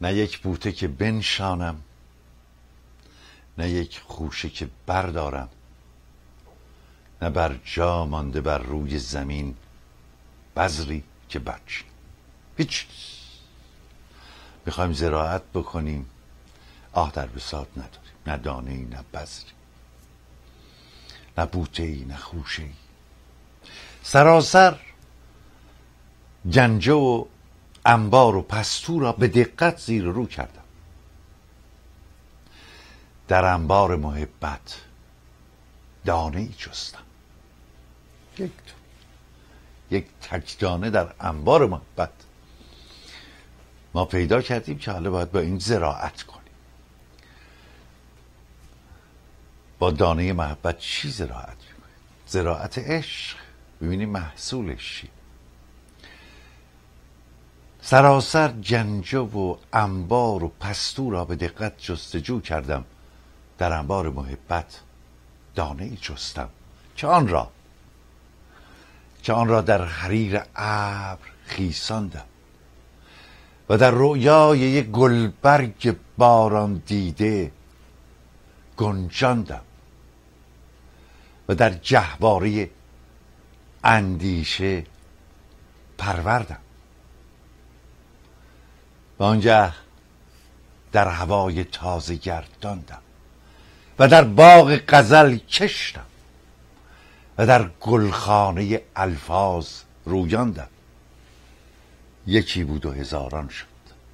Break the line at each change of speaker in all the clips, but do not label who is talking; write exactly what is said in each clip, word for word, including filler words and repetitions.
نه یک بوته که بنشانم، نه یک خوشه که بردارم، نه بر جا مانده بر روی زمین بذری که برچین. هیچ. میخوایم زراعت بکنیم، آه در بساط نداریم، نه دانه ای، نه بذری، نه بوته ای، نه خوشه ای. سراسر گنجه و انبار و پستو را به دقت زیر رو کردم. در انبار محبت دانه ای جستم، یک یک تک دانه در انبار محبت ما پیدا کردیم که حالا باید با این زراعت کنیم. با دانه محبت چی زراعت میکنیم؟ زراعت عشق. ببینیم محصولش چی. سراسر گنجه و انبار و پستو را به دقت جستجو کردم، در انبار محبت دانه ای جستم که آن را که آن را در حریر ابر خیساندم و در رؤیای یک گلبرگ باران دیده گنجاندم و در جهواره اندیشه پروردم و آنجا در هوای تازه گرداندم و در باغ غزل کشتم و در گلخانه الفاظ رویاندم. یکی بود و هزاران شد،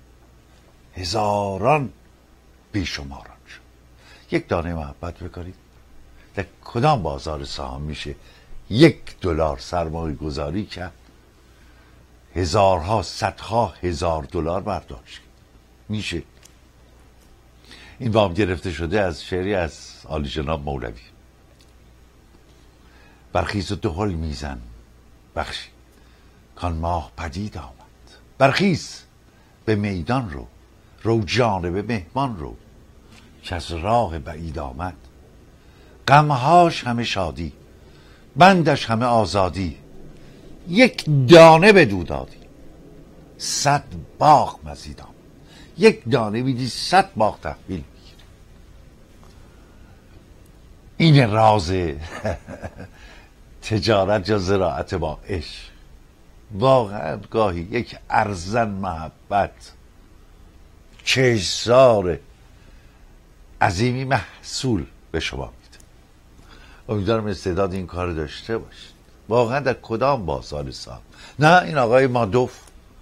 هزاران بیشماران شد. یک دانه محبت بکنید، در کدام بازار سهام میشه یک دلار سرمایه گذاری کرد، هزارها صدها هزار دلار برداشت میشه. این وام گرفته شده از شعری از عالی جناب مولوی. برخیز و دهل میزن بخشی کان ماه پدید آمد. برخیز به میدان رو، رو جانب مهمان رو که از راه بعید آمد. غمهاش همه شادی، بندش همه آزادی، یک دانه بدو دادی صد باغ مزید آمد. یک دانه میدی صد باغ تحویل میگیری. این راز تجارت یا زراعت با عشق. واقعا گاهی یک ارزن محبت چشزار عظیمی محصول به شما میده. امیدوارم استعداد این کار داشته باشید. واقعا در کدام بازار سهام؟ نه این آقای مادوف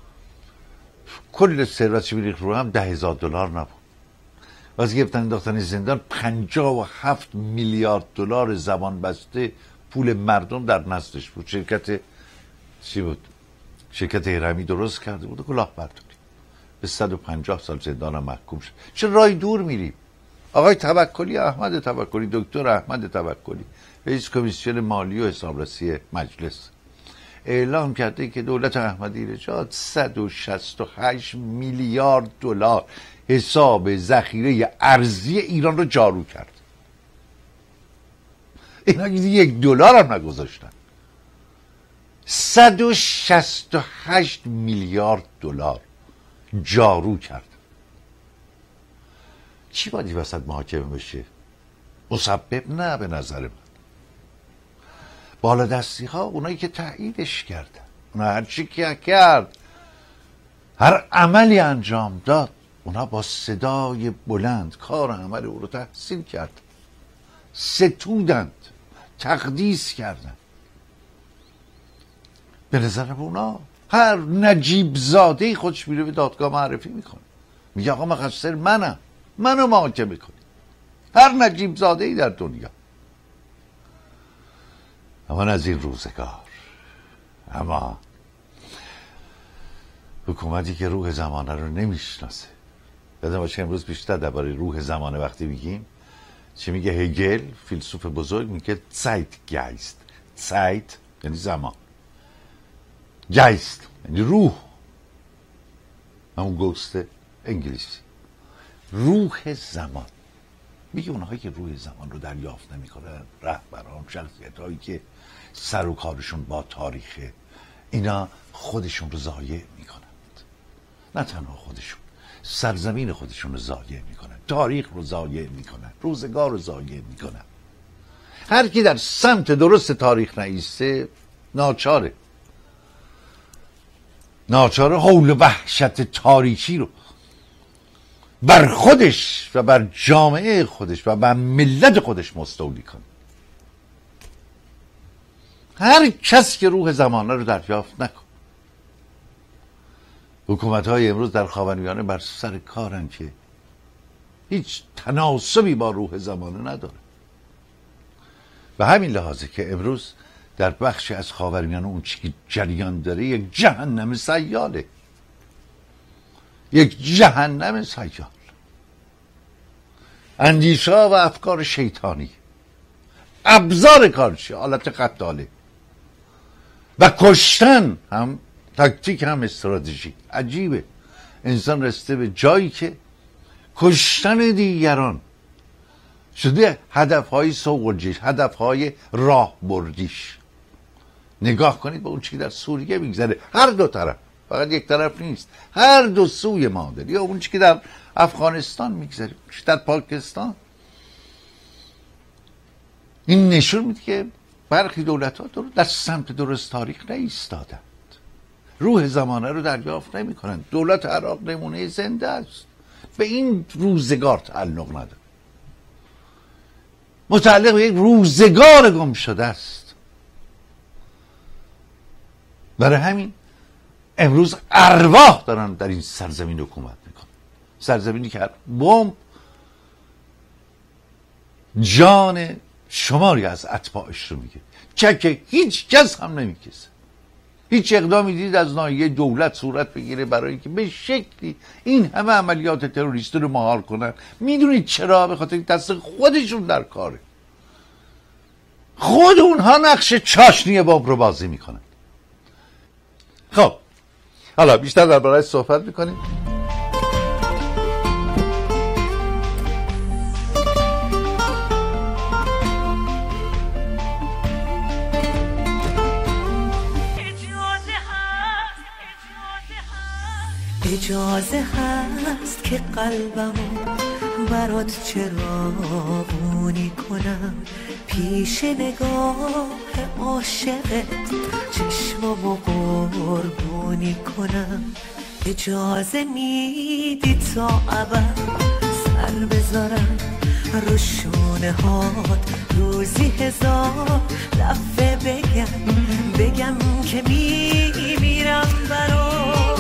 کل ثروتش میریخت رو هم ده هزار دلار نبود. واسه گرفتن انداختن زندان پنجاه و هفت میلیارد دلار زبان بسته پول مردم در نزدش بود. شرکت چی بود؟ شرکت هرمی درست کرده بود و کلاهبرداری. به صد و پنجاه سال زندان هم محکوم شد. چه راه دور میریم؟ آقای توکلی، احمد توکلی، دکتر احمد توکلی، رئیس کمیسیون مالی و حسابرسی مجلس، اعلام کرده که دولت احمدی نژاد صد و شصت و هشت میلیارد دلار حساب ذخیره ارزی ایران رو جارو کرد. اینا یک دلار هم نگذاشتن. صد و شصت و هشت میلیارد دلار جارو کرد. چی باید این وسط محاکمه بشه؟ مسبب نه به نظر من. بالا دستی ها، اونایی که تاییدش کردن، اونا هر چی که کرد، هر عملی انجام داد، اونا با صدای بلند کار عمل او رو تحسین کرد، ستودند، تقدیس کردند. به نظرم اونا هر نجیب زاده خودش میره به دادگاه معرفی میکنه، میگه آقا مقصر منم، منو محاکمه کنید. هر نجیب زاده ای در دنیا. اما از این روزگار، اما حکومتی که روح زمانه رو نمیشناسه. یادم باشه امروز بیشتر درباره روح زمانه وقتی میگیم چی میگه هگل، فیلسوف بزرگ، میگه زایتگایست. زایت یعنی زمان، گایست یعنی روح، همون گوست انگلیسی، روح زمان. میگه اونهایی که روح زمان رو دریافت نمیکنن، رهبران، شخصیت هایی که سر و کارشون با تاریخه، اینا خودشون رو ضایع میکنند. نه تنها خودشون، سرزمین خودشون رو ضایع میکنن، تاریخ رو ضایع میکنن، روزگار رو ضایع میکنن. هر کی در سمت درست تاریخ نایسته ناچاره ناچاره حول وحشت تاریخی رو بر خودش و بر جامعه خودش و بر ملت خودش مستولی کنه. هر کس که روح زمانه رو دریافت نکن. حکومت های امروز در خاورمیانه بر سر کارن که هیچ تناسبی با روح زمانه نداره. به همین لحاظه که امروز در بخش از خاورمیانه اون چی که جریان داره یک جهنم سیاله، یک جهنم سیال، اندیشه و افکار شیطانی، ابزار کارچی، حالت قتاله و کشتن هم تاکتیک هم استراتژی. عجیبه انسان رسیده به جایی که کشتن دیگران شده هدفهای سوگلجیش، هدفهای راه بردیش. نگاه کنید به اون چی در سوریه میگذره، هر دو طرف، فقط یک طرف نیست، هر دو سوی معادل. یا اون چی که در افغانستان میگذره، در پاکستان. این نشون میده که برخی دولت ها در سمت درست تاریخ نایستادند، روح زمانه رو دریافت نمی کنند. دولت عراق نمونه زنده است، به این روزگار تعلق نداره، متعلق به یک روزگار گم شده است. برای همین امروز ارواح دارن در این سرزمین حکومت میکنن، سرزمینی که بمب جان شماری از اتباعش رو میگه، چکه هیچ کس هم نمیکسه. هیچ اقدامی دید از ناحیه دولت صورت بگیره برای اینکه به شکلی این همه عملیات تروریستی رو مهار کنن؟ میدونید چرا؟ به خاطر دست خودشون در کاره، خود اونها نقش چاشنی باب رو بازی میکنن. خب حالا بیشتر درباره صحبت میکنیم.
اجازه هست که قلبمو برات چراغونی کنم، پیش نگاه عاشقت چشمامو قربونی کنم. اجازه میدی تا ابد سر بذارم رو شونه هات، روزی هزار دفعه بگم بگم که میمیرم برات.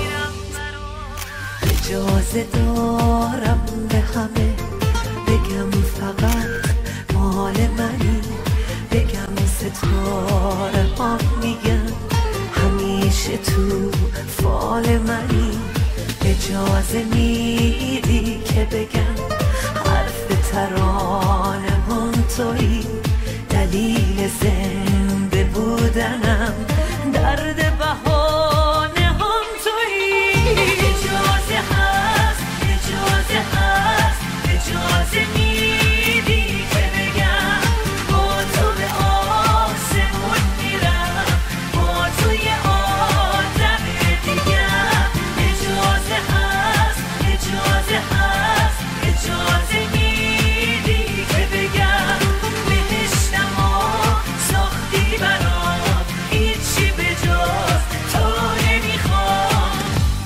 اجازه دارم به همه بگم فقط مال منی، بگم ستاره ها میگن همیشه تو فال منی. اجازه میدی که بگم حرف ترانه هم تویی، دلیل زنده بودنم درد بهانه هم تویی. اجازه هست اجازه هست اجازه میدی که بگم با تو به آسمون میرم، با تو یه آدم دیگم. اجازه هست اجازه هست اجازه میدی که بگم بهشتم ها ساختی برام، هیچی به جز تو نمیخوام.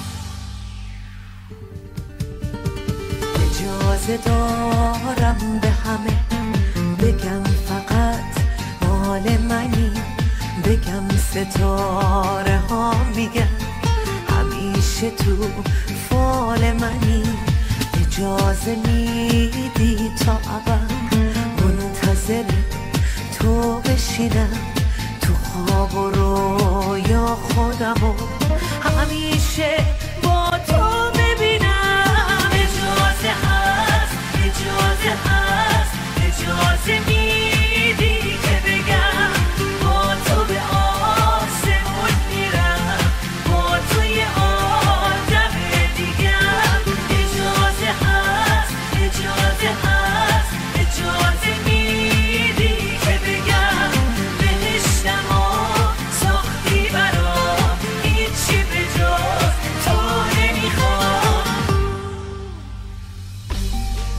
اجازه دارم به همه بگم فقط مال منی، بگم ستاره ها میگن همیشه تو فال منی. اجازه میدی تا ابد منتظر تو بشینم، تو خواب و رویا خودمو همیشه با تو ببینم. اجازه هست اجازه هست اجازه میدی که بگم با تو به آسمون میرم، با تو یه آدم دیگم. اجازه هست اجازه هست اجازه میدی که بگم بهشتم ها ساختی برام، هیچی به جز تو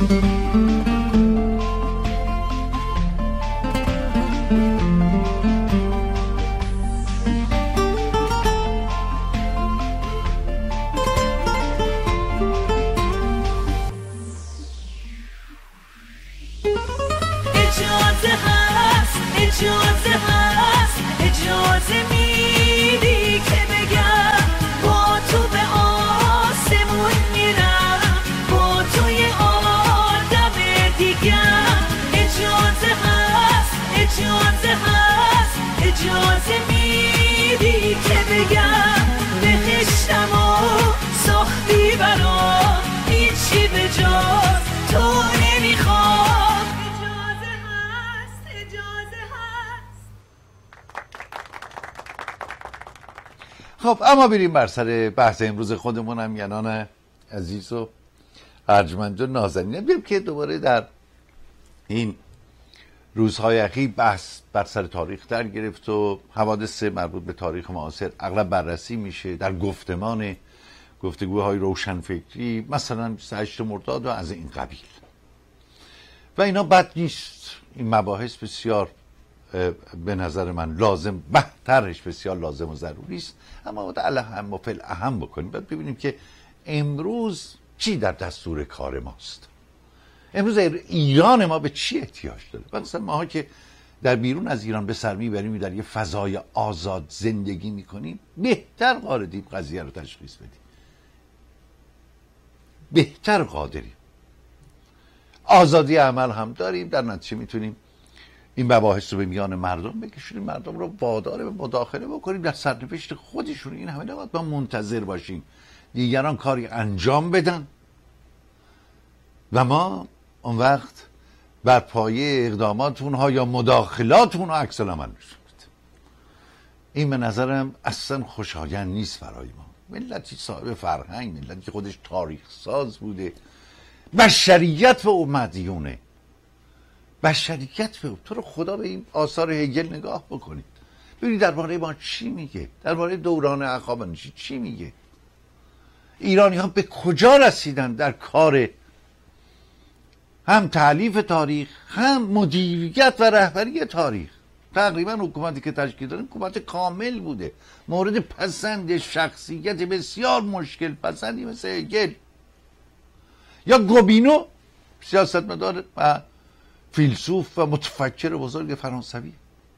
اجازه هست اجازه هست اجازه میدی که بگم با تو به آسمون میرم با تو یه آدم دیگم اجازه هست اجازه هست اجازه میدی که بگم بهشتم و ساختی برام هیچی به جز تو نمیخوام
خب اما بریم بر سر بحث امروز خودمون هم ینان عزیز و ارجمند و نازنین. بریم که دوباره در این روزهای اخیر بحث بر سر تاریخ در گرفت و حوادث مربوط به تاریخ معاصر اغلب بررسی میشه در گفتمان گفتگوهای روشنفکری، مثلا بیست و هشتم مرداد و از این قبیل، و اینا بد نیست. این مباحث بسیار به نظر من لازم، بهترش بسیار لازم و ضروری است، اما باید الاهم و فل اهم بکنیم. باید ببینیم که امروز چی در دستور کار ماست، امروز ایران ما به چی احتیاج داره. مثلا ماها که در بیرون از ایران به سر میبریم، در یه فضای آزاد زندگی میکنیم، بهتر قادریم قضیه رو تشخیص بدیم، بهتر قادریم، آزادی عمل هم داریم، در نتیجه میتونیم این مباحث رو به میان مردم بکشونیم، مردم رو وادار به مداخله بکنیم در سرنوشت خودشون. این همه نباید ما منتظر باشیم دیگران کاری انجام بدن و ما اون وقت بر پایه اقدامات اونها یا مداخلات اونها عکس العمل نشون بدیم. این به نظرم اصلا خوشایند نیست برای ما. ملتی صاحب فرهنگ، ملتی که خودش تاریخ ساز بوده، بشریت به مدیونه، بشریت به تو رو خدا. به این آثار هگل نگاه بکنید، ببینید درباره ما چی میگه، درباره دوران هخامنشی چی میگه، ایرانی ها به کجا رسیدن در کار هم تالیف تاریخ، هم مدیریت و رهبری تاریخ. تقریبا حکومتی که تشکیل دادن حکومت کامل بوده، مورد پسند شخصیت بسیار مشکل پسندی مثل هگل یا گوبینو، سیاستمدار و فیلسوف و متفکر بزرگ فرانسوی.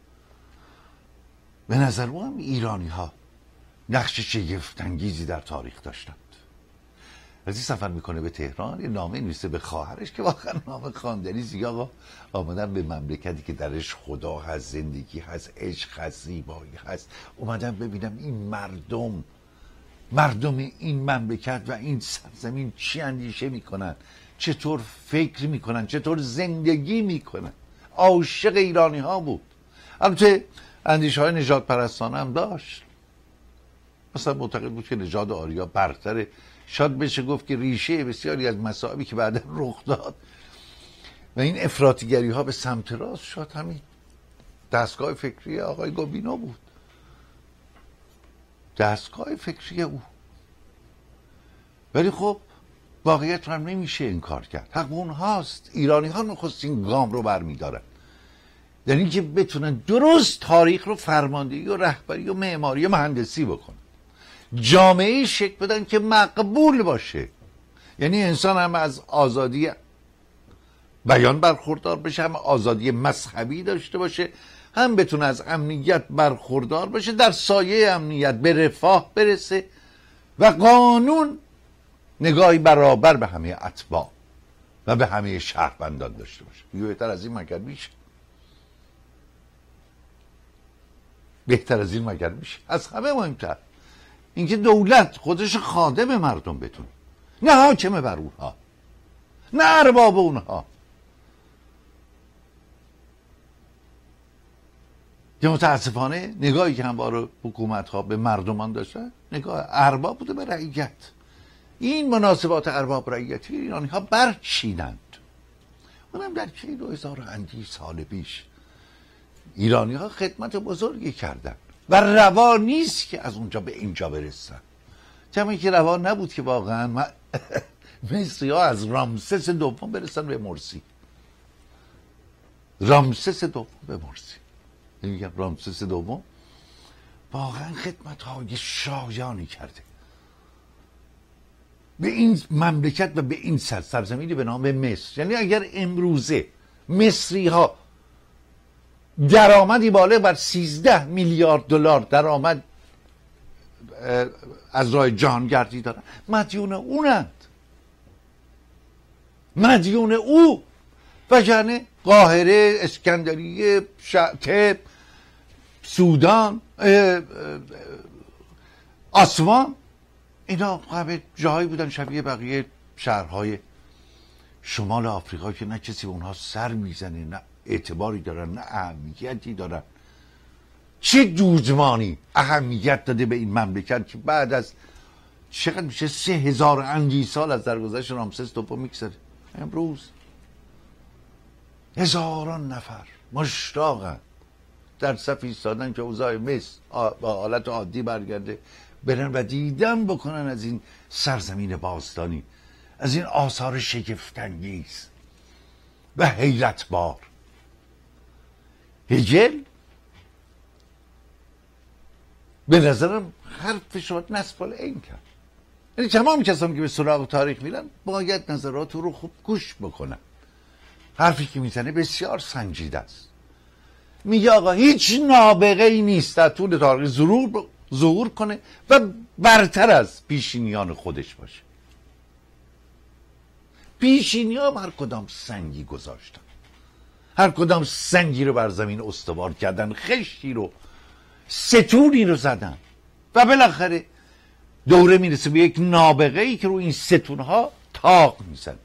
به نظر من ایرانی ها نقش شگفت‌انگیزی در تاریخ داشتند. از این سفر میکنه به تهران، یه نامه نویسه به خواهرش که واقعا نامه خواندنی زیگه. آقا آمدن به مملکتی که درش خدا هست، زندگی هست، عشق هست، زیبایی هست، اومدن ببینم این مردم مردم این مملکت و این سرزمین چی اندیشه میکنن، چطور فکر میکنن، چطور زندگی میکنن. عاشق ایرانی ها بود. البته اندیشه های نژاد پرستانه هم داشت، مثلا معتقد بود که نژاد آریا برتره. شاید بشه گفت که ریشه بسیاری از مصائبی که بعدا رخ داد و این افراطیگری ها به سمت راست شد همین دستگاه فکری آقای گوبینو بود، دستگاه فکری او. ولی خب واقعیت رو هم نمیشه این کار کرد، حق اونهاست. ایرانی ها نخستین گام رو برمیدارن در این که بتونن درست تاریخ رو فرماندهی و رهبری و معماری و مهندسی بکنن، جامعه شکل بدن که مقبول باشه. یعنی انسان هم از آزادی بیان برخوردار بشه، هم آزادی مذهبی داشته باشه، هم بتونه از امنیت برخوردار باشه، در سایه امنیت به رفاه برسه و قانون نگاهی برابر به همه اتباع و به همه شهروندان داشته باشه. بهتر از این مگر میشه؟ بهتر از این مگر میشه؟ از همه مهمتر اینکه دولت خودش خادم مردم بتونه، نه حاکم بر اونها، نه ارباب اونها. که متاسفانه نگاهی که همواره حکومت ها به مردمان داشتن نگاه ارباب بوده به رعیت. این مناسبات ارباب رعیتی ایرانی ها برچیدند. اونم در که دو هزار اندی سال پیش ایرانی ها خدمت بزرگی کردن و روا نیست که از اونجا به اینجا برسن. کمی که روا نبود که واقعا مصری ها از رامسس دوم برسن به مرسی. رامسس دوم به مرسی، میگم رامسس دوم واقعا خدمت های شایانی کرده به این مملکت و به این سر سرزمینی به نام مصر. یعنی اگر امروزه مصری ها درآمدی بالغ بر سیزده میلیارد دلار درآمد از راه جهانگردی دارن، مدیون اونند، مدیون او. وگرنه قاهره، اسکندریه، تب، سودان، آسوان، اینا همه جاهایی بودن شبیه بقیه شهرهای شمال آفریقا که نه کسی به اونها سر میزنه، نه اعتباری دارن، نه اهمیتی دارن. چه دوزمانی اهمیت داده به این مملکت که بعد از چقدر میشه سه هزار اندی سال از درگذشت رامسس دوم میگذره، امروز هزاران نفر مشتاقن در صف ایستادن که اوضاع مصر با حالت عادی برگرده، برن و دیدن بکنن از این سرزمین باستانی، از این آثار شگفت‌انگیز و حیرت بار. هگل به نظرم حرفش رو نسبال این کرد. یعنی تمام کسانی که به سراغ تاریخ میرن باید نظرات رو خوب گوش بکنن. حرفی که میزنه بسیار سنجیده است. میگه آقا هیچ نابغه ای نیست در طول تاریخ ظهور ظهور کنه و برتر از پیشینیان خودش باشه. پیشینیان هر کدام سنگی گذاشتن، هر کدام سنگی رو بر زمین استوار کردن، خشتی رو، ستونی رو زدن و بالاخره دوره میرسه به یک نابغه ای که رو این ستونها تاق میزن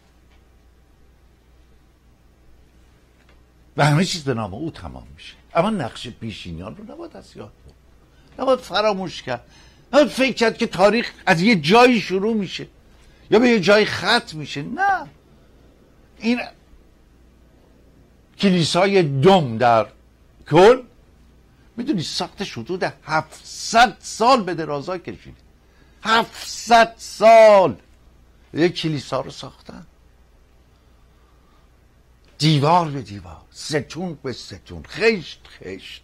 و همه چیز به نام او تمام میشه. اما نقش پیشینیان رو نباید از یاد بود، نباید فراموش کرد، نباید فکر کرد که تاریخ از یه جایی شروع میشه یا به یه جایی ختم میشه. نه، این کلیسای دم در کل میدونی ساختش حدود هفتصد سال به درازا کشید. هفتصد سال یک کلیسا رو ساختن، دیوار به دیوار، ستون به ستون، خشت خشت،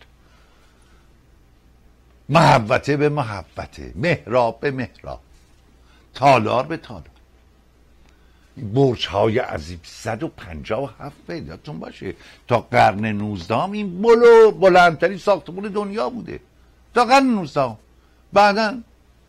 محوطه به محوطه، محراب به محراب، تالار به تالار، برج های عظیم. صد و پنجاه و هفت پیداتون باشه تا قرن نوزدهم این بلو بلندترین ساختمان دنیا بوده تا قرن نوزدهم. بعدا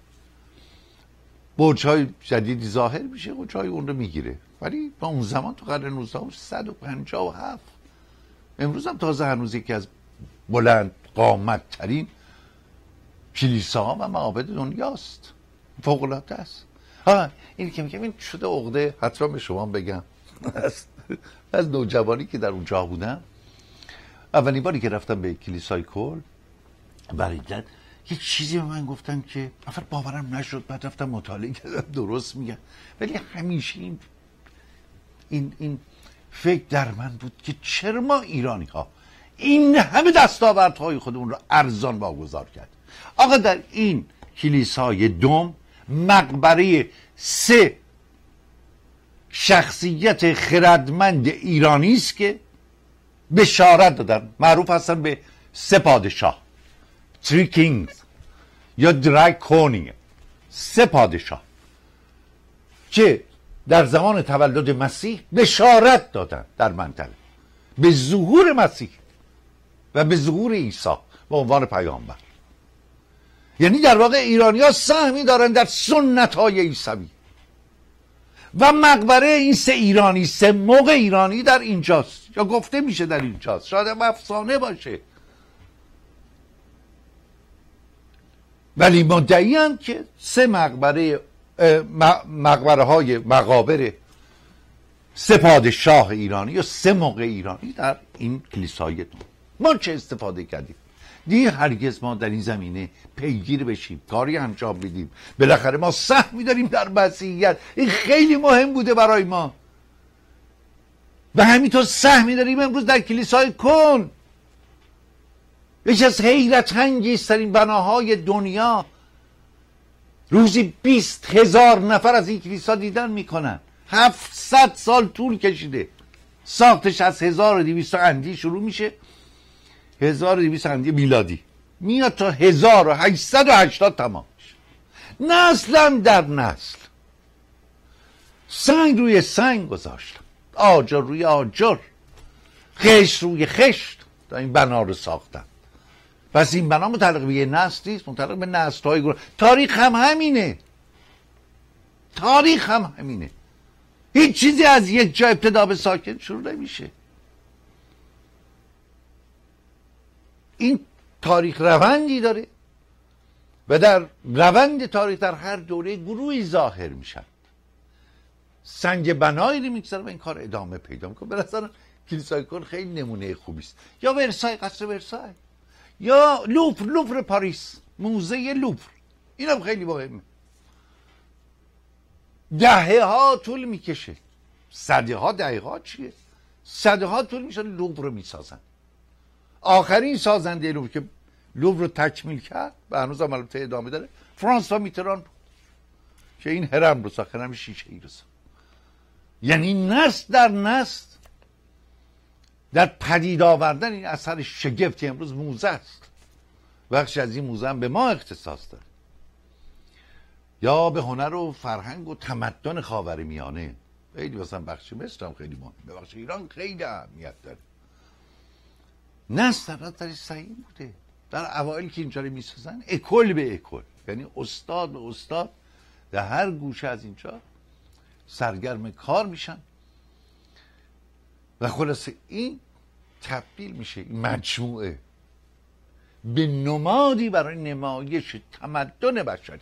برج های جدیدی ظاهر میشه و جای اون رو میگیره، ولی با اون زمان تو قرن نوزدهم صد و پنجاه و هفت. امروز هم تازه هنوز یکی از بلند قامت ترین کلیساها و معابد دنیاست. فوق العاده است. ها اینی که میگم این شده عقده، حتما به شما بگم از نوجوانی که در اونجا بودم، اولین باری که رفتم به کلیسای کل بریدن یک چیزی به من گفتن که اول باورم نشد، بعد رفتم مطالعه کردم درست میگن، ولی همیشه این این این فکر در من بود که چرا ما ایرانی ها این همه دستاوردهای خودمون رو ارزان واگذار کرد. آقا در این کلیسای دم مقبره سه شخصیت خردمند ایرانی است که بشارت دادن، معروف هستن به سه پادشاه، تری کینگز یا دراکونی، سه پادشاه که در زمان تولد مسیح بشارت دادن در منطقه به ظهور مسیح و به ظهور عیسی به عنوان پیامبر. یعنی در واقع ایرانی ها سهمی دارن در سنت های عیسوی و مقبره این سه ایرانی، سه موقع ایرانی در اینجاست، یا گفته میشه در اینجاست، شاید هم افسانه باشه، ولی مدعی هم که سه مقبره مقبره های مقابر سه پادشاه ایرانی یا سه موقع ایرانی در این کلیسای دم. ما چه استفاده کردیم؟ دیگه هرگز ما در این زمینه پیگیر بشیم، کاری انجام بدیم. بالاخره ما سهمی داریم در مسیحیت، این خیلی مهم بوده برای ما و همینطور سهمی داریم امروز در کلیسای کن، یکی از حیرت انگیزترین بناهای دنیا روزی بیست هزار نفر از این کلیسا دیدن میکنن. هفتصد سال طول کشیده ساختش. از هزار و دویست اندی شروع میشه، هزار و دویست اندی میلادی میاد تا هزار و هشتصد و هشتاد تمام میشه. نسلم در نسل، سنگ روی سنگ گذاشتم، آجر روی آجر، خشت روی خشت تا این بنا رو ساختن. پس این بنا متعلق به یه نسل نیست، متعلق به نسل‌های گروه. تاریخ هم همینه، تاریخ هم همینه. هیچ چیزی از یک جا ابتدا به ساکن شروع نمیشه. این تاریخ روندی داره و در روند تاریخ در هر دوره گروهی ظاهر میشن، سنگ بنایی رو میگذاره و این کار ادامه پیدا میکنه. به نظرم کلیسای کل خیلی نمونه خوبی است. یا ورسای، قصر ورسای، یا لوفر، لوفر پاریس، موزه لوفر، اینم خیلی مهمه. دهه ها طول میکشه، صده ها، دهه ها چیه، صده ها طول میشه لوفر رو میسازن. آخرین سازنده لوفر که لوفر رو تکمیل کرد و هنوز هم البته ادامه داره، فرانسوا میتران که این هرم رو ساخت، هرم شیشه ای رو ساخت. یعنی نسل در نسل در پدید آوردن این اثر شگفتی امروز موزه است. بخش از این موزه هم به ما اختصاص داره، یا به هنر و فرهنگ و تمدن خاورمیانه. خیلی مثلا بخش مصر هم خیلی مهمه، بخش ایران خیلی اهمیت داره. نسل در درش سعی بوده. در اوایل که اینجا رو میسازن اکل به اکل، یعنی استاد به استاد در هر گوشه از اینجا سرگرم کار میشن و خلاصه این تبدیل میشه این مجموعه به نمادی برای نمایش تمدن بشری.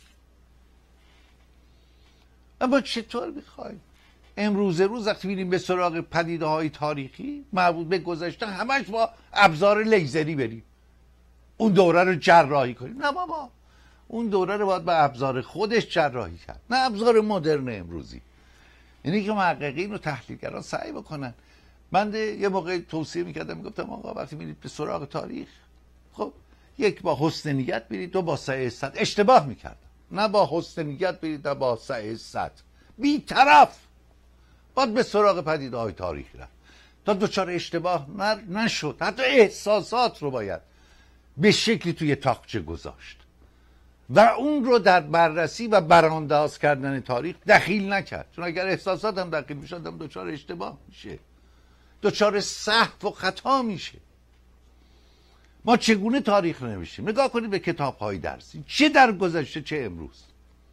اما چطور میخوایم امروز روز وقتی میریم به سراغ پدیده های تاریخی مربوط به گذشته همش با ابزار لیزری بریم اون دوره رو جراحی کنیم؟ نه بابا، اون دوره رو باید با ابزار خودش جراحی کرد، نه ابزار مدرن امروزی. اینی که محققین و تحلیلگران سعی بکنن. من یه موقع توصیه میکردم، میگفتم آقا وقتی میرید به سراغ تاریخ، خب یک با حسن نیت برید، دو با سعی صد. اشتباه میکردم، نه با حسن نیت برید نه با سعی صد، بی طرف باید به سراغ پدیده های تاریخی رفت تا دوچار اشتباه نشد. حتی احساسات رو باید به شکلی توی تاقچه گذاشت و اون رو در بررسی و برانداز کردن تاریخ دخیل نکرد، چون اگر احساسات هم دخیل میشه آدم دچار اشتباه میشه، دچار سهو و خطا میشه. ما چگونه تاریخ نوشتیم؟ نگاه کنید به کتاب‌های درسی، چه در گذشته چه امروز.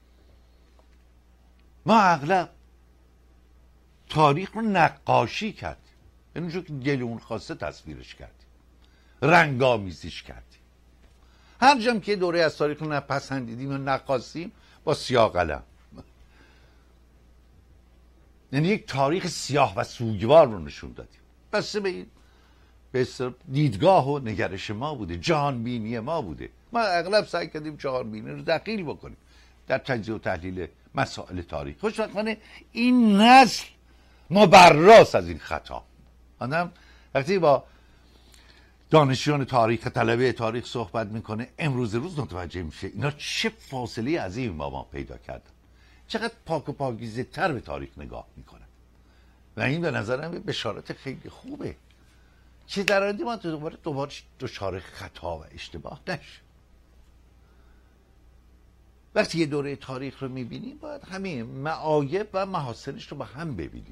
ما اغلب تاریخ رو نقاشی کردیم، یعنی چون که دلمون خواسته تصویرش کردیم، رنگامیزیش کردیم. هر جام که دوره از تاریخ رو نپسندیدیم و نقاسیم با سیاه قلم، یعنی یک تاریخ سیاه و سوگوار رو نشون دادیم. بسته به این به دیدگاه و نگرش ما بوده، جهان بینی ما بوده. ما اغلب سعی کردیم جهان بینی رو دقیق بکنیم در تجزیه و تحلیل مسائل تاریخ. خوشبختانه این نسل مبراست از این خطا. آدم وقتی با دانشیان تاریخ، طلبه تاریخ صحبت میکنه، امروز روز متوجه میشه اینا چه فاصله عظیمی با ما پیدا کردن، چقدر پاک و پاکیزه تر به تاریخ نگاه میکنن و این به نظرم بشارت خیلی خوبه که در آینده ما دوباره دوباره دچار خطا و اشتباه نشه. وقتی یه دوره تاریخ رو میبینیم باید همه معایب و محاسنش رو با هم ببینیم.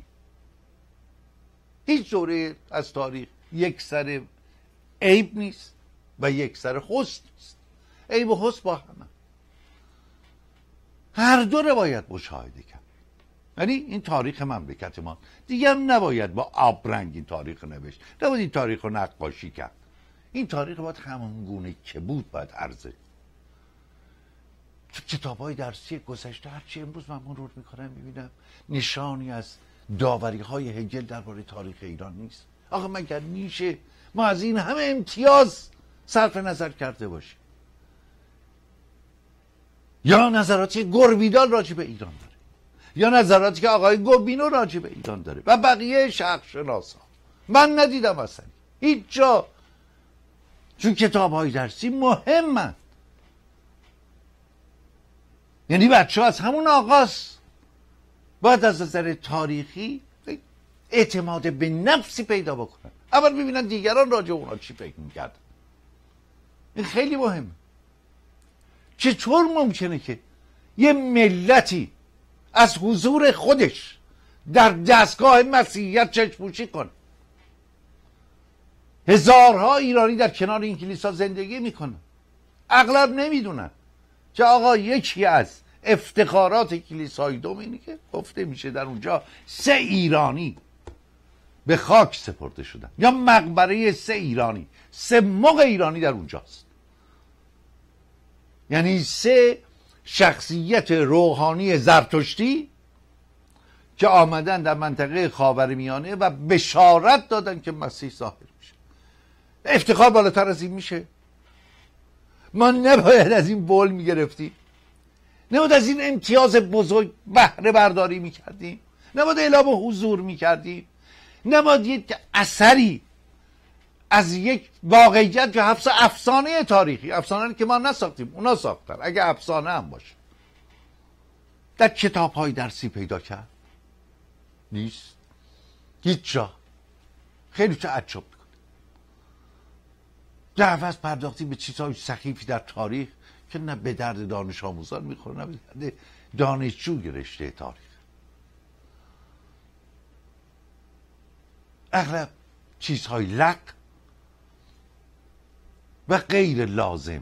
هیچ دوره از تاریخ یک سر عیب نیست و یک سر حسن نیست، عیب و حسن با هم، هر دو رو باید مشاهده کرد. یعنی این تاریخ مملکت ما دیگه هم نباید با آبرنگ این تاریخ رو نوشت، نباید این تاریخ رو نقاشی کرد. این تاریخ باید همون گونه که بود باید عرضه. تو کتاب های درسی گذشته هرچی امروز من مرور میکنم میبینم نشانی از داوری های هگل درباره تاریخ ایران نیست. آخه مگر میشه ما از این همه امتیاز صرف نظر کرده باشیم؟ یا نظراتی گوربیدال راجع به ایران داره، یا نظراتی که آقای گوبینو راجع به ایران داره و بقیه شرق شناسا. من ندیدم اصلا هیچ جا، چون کتاب های درسی مهمن. یعنی بچه ها از همون آغاز باید از نظر تاریخی اعتماد به نفسی پیدا بکنن. اول ببینن دیگران راجع به اونا چی فکر میکردن. این خیلی مهمه. چطور ممکنه که یه ملتی از حضور خودش در دستگاه مسیحیت چشم‌پوشی کنه؟ هزارها ایرانی در کنار این کلیسا زندگی میکنن، اغلب نمیدونن که آقا یکی از افتخارات کلیسای دوم اینه که گفته میشه در اونجا سه ایرانی به خاک سپرده شدن، یا مقبره سه ایرانی، سه مغ ایرانی در اونجاست. یعنی سه شخصیت روحانی زرتشتی که آمدن در منطقه خاورمیانه و بشارت دادن که مسیح ظاهر میشه. افتخار بالاتر از این میشه؟ ما نباید از این بول میگرفتیم؟ نباید از این امتیاز بزرگ بهره برداری میکردیم؟ نباید اعلام حضور میکردیم؟ نباید یک اثری از یک واقعیت که حفظ افسانه تاریخی، افسانه که ما نساختیم اونا ساختن، اگه افسانه هم باشه، در کتاب های درسی پیدا کرد؟ نیست. هیچ جا. خیلی تعجب میکنه. در عوض پرداختیم به چیزهای سخیفی در تاریخ که نه به درد دانش آموزان میخوره نه به درد دانشجوی رشته تاریخ. اغلب چیزهای لق و غیر لازم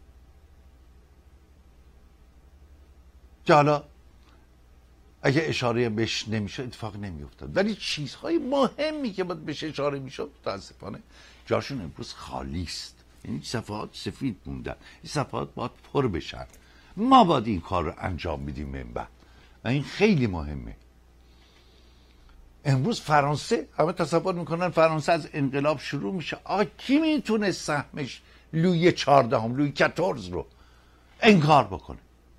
که حالا اگه اشاره بهش نمیشه اتفاق نمیافتاد، ولی چیزهای مهمی که باید بهش اشاره میشد متاسفانه جاشون امروز خالی است. یعنی صفحات سفید موندن، این صفحات باید پر بشن. ما باید این کار رو انجام میدیم من بعد و این خیلی مهمه. امروز فرانسه، همه تصور میکنن فرانسه از انقلاب شروع میشه. آقا کی میتونه سهمش لویی چهاردهم، لویی چهارده رو انکار بکنه؟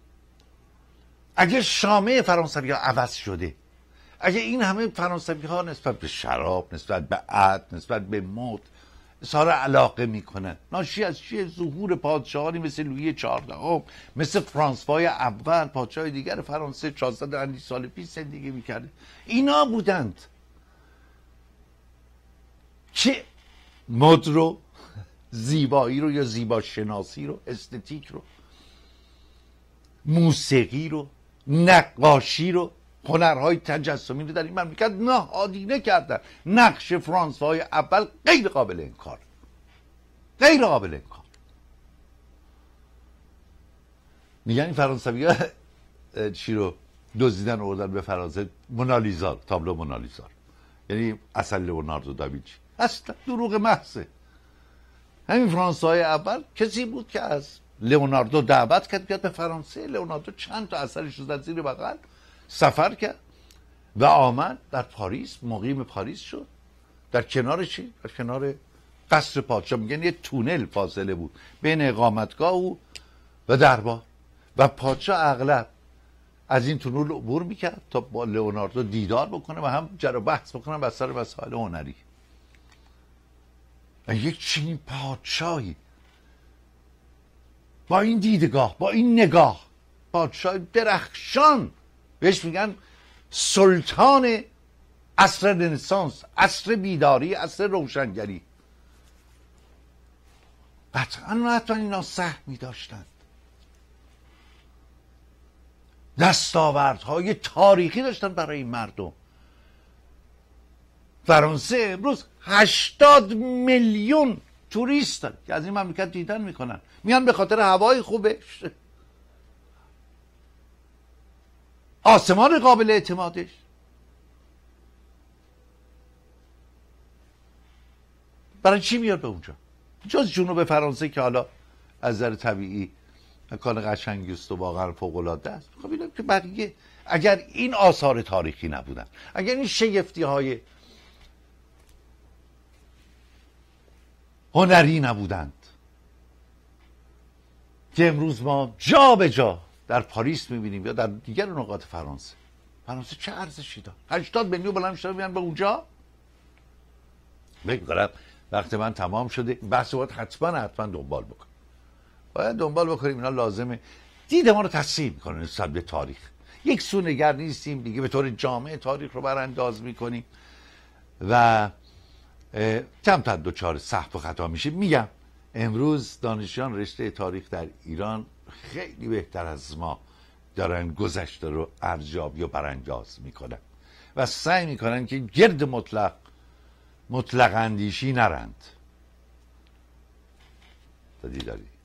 اگه شامه فرانسوی ها عوض شده، اگه این همه فرانسوی ها نسبت به شراب، نسبت به عد، نسبت به موت اظهار علاقه میکنن، ناشی از چیه؟ ظهور پادشاهانی مثل لویی چهاردهم، مثل فرانسوای اول، پادشاه دیگر فرانسه چهارصد اندی سال پیش زندگی میکرده. اینا بودند که مد رو، زیبایی رو یا زیبا شناسی رو، استتیک رو، موسیقی رو، نقاشی رو، هنرهای تجسمی رو در این مملکت نهادینه کردن. نقش فرانسوای اول غیر قابل انکار، غیر قابل انکار. میگن این فرانسوی ها چی رو دزدیدن آوردن به فرانسه؟ مونالیزا، تابلو مونالیزا، یعنی اصل لئوناردو داوینچی. اصلا دروغ محضه. همین فرانسوای اول کسی بود که از لئوناردو دعوت کرد بیاد به فرانسه. لئوناردو چند تا اثرش رو زد زیر بغل، سفر کرد و آمد در پاریس، مقیم پاریس شد. در کنار چی؟ در کنار قصر پادشاه. میگن یه تونل فاصله بود بین اقامتگاه او و دربار و پادشاه اغلب از این تونل عبور میکرد تا با لئوناردو دیدار بکنه و هم جر و بحث بکنه بر سر مسائل هنری. و یک چنین پادشاهی با این دیدگاه، با این نگاه، پادشاه درخشان، بهش میگن سلطان عصر رنسانس، عصر بیداری، عصر روشنگری. قطعا و حتما اینا سهمی داشتند، دستاوردهای تاریخی داشتن برای این مردم. فرانسه امروز هشتاد میلیون توریست داره که از این مملکت دیدن میکنن، میان به خاطر هوای خوبش، آسمان قابل اعتمادش. برای چی میاد به اونجا؟ جز جنوب فرانسه که حالا از نظر طبیعی مکان قشنگی است و واقعا فوق العاده است. خب اینا که بقیه، اگر این آثار تاریخی نبودن، اگر این شگفتی های هنری نبودند که امروز ما جا به جا در پاریس میبینیم یا در دیگر نقاط فرانسه، فرانسه چه ارزشی داره؟ هشتاد میلیون بلند شده میان به اونجا. بگم وقتی من تمام شده، بحث باید حتما حتما دنبال بکنیم، باید دنبال بکنیم. اینا لازمه دید ما رو تصحیح میکنه نسبت به تاریخ. یک سو نگر نیستیم دیگه، به طور جامع تاریخ رو برانداز میکنیم و کمتر دوچار سهو و خطا میشیم. میگم امروز دانشیان رشته تاریخ در ایران خیلی بهتر از ما دارن گذشته رو ارزیابی و برانداز میکنن و سعی میکنن که گرد مطلق مطلق اندیشی نرند. تا دیداری.